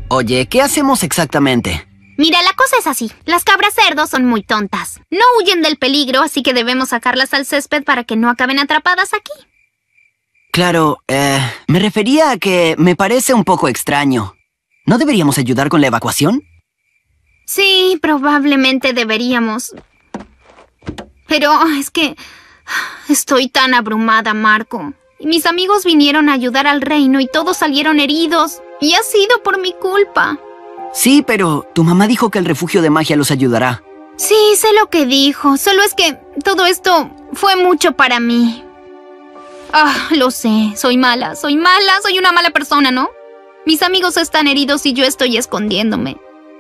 Oye, ¿qué hacemos exactamente? Mira, la cosa es así. Las cabras cerdos son muy tontas. No huyen del peligro, así que debemos sacarlas al césped para que no acaben atrapadas aquí. Claro, me refería a que me parece un poco extraño. ¿No deberíamos ayudar con la evacuación? Sí, probablemente deberíamos. Pero es que estoy tan abrumada, Marco. Y mis amigos vinieron a ayudar al reino y todos salieron heridos. Y ha sido por mi culpa. Sí, pero tu mamá dijo que el refugio de magia los ayudará. Sí, sé lo que dijo. Solo es que todo esto fue mucho para mí. Lo sé. Soy mala, soy una mala persona, ¿no? Mis amigos están heridos y yo estoy escondiéndome.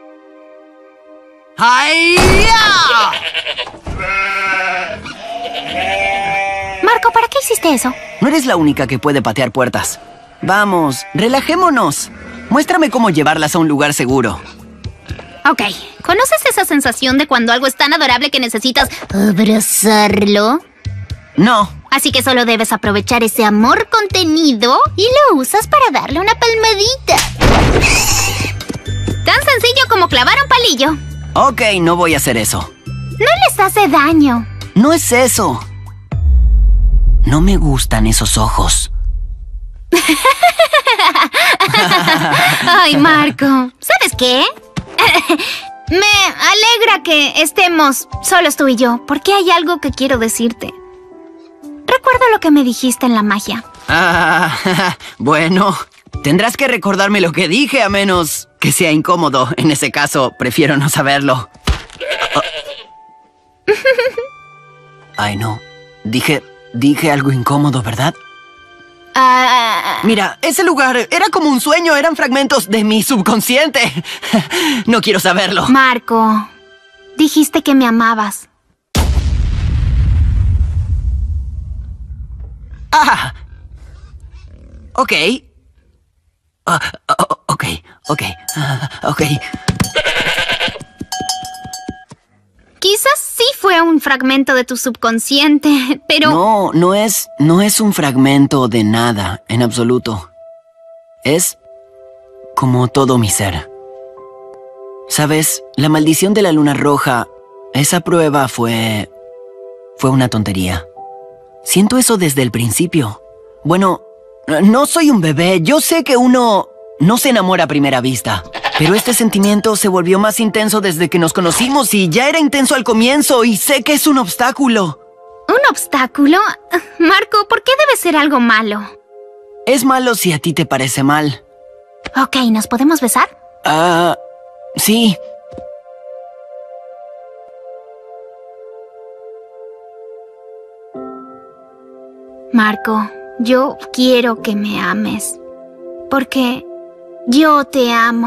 ¡Ay! Marco, ¿para qué hiciste eso? No eres la única que puede patear puertas. Vamos, relajémonos. Muéstrame cómo llevarlas a un lugar seguro. Ok, ¿conoces esa sensación de cuando algo es tan adorable que necesitas abrazarlo? No. Así que solo debes aprovechar ese amor contenido y lo usas para darle una palmadita. Tan sencillo como clavar un palillo. Ok, no voy a hacer eso. No les hace daño. No es eso. No me gustan esos ojos. Ay, Marco. ¿Sabes qué? Me alegra que estemos solos tú y yo, porque hay algo que quiero decirte. Recuerdo lo que me dijiste en la magia. Bueno, tendrás que recordarme lo que dije a menos que sea incómodo. En ese caso, prefiero no saberlo. Ay, no. Dije algo incómodo, ¿verdad? Mira, ese lugar era como un sueño. Eran fragmentos de mi subconsciente. No quiero saberlo. Marco, dijiste que me amabas. Ok. Ok. Quizás sí fue un fragmento de tu subconsciente, pero... No es un fragmento de nada, en absoluto. Es como todo mi ser. ¿Sabes? La maldición de la luna roja, esa prueba fue una tontería. Siento eso desde el principio. Bueno, no soy un bebé. Yo sé que uno no se enamora a primera vista. Pero este sentimiento se volvió más intenso desde que nos conocimos y ya era intenso al comienzo y sé que es un obstáculo. ¿Un obstáculo? Marco, ¿por qué debe ser algo malo? Es malo si a ti te parece mal. Ok, ¿nos podemos besar? Sí. Marco, yo quiero que me ames. Porque yo te amo.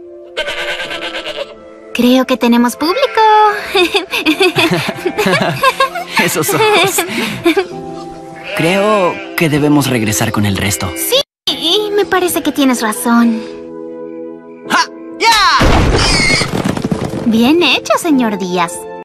Creo que tenemos público. Esos ojos. Creo que debemos regresar con el resto. Sí, me parece que tienes razón. ¡Ja! ¡Ya! Bien hecho, señor Díaz.